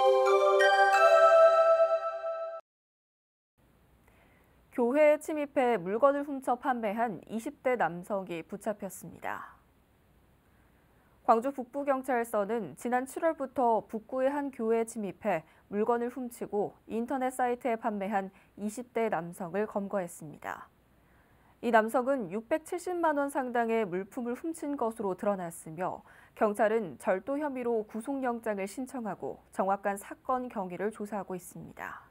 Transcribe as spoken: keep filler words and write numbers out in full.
교회에 침입해 물건을 훔쳐 판매한 이십 대 남성이 붙잡혔습니다. 광주 북부경찰서는 지난 칠월부터 북구의 한 교회에 침입해 물건을 훔치고 인터넷 사이트에 판매한 이십 대 남성을 검거했습니다. 이 남성은 육백칠십만 원 상당의 물품을 훔친 것으로 드러났으며 경찰은 절도 혐의로 구속영장을 신청하고 정확한 사건 경위를 조사하고 있습니다.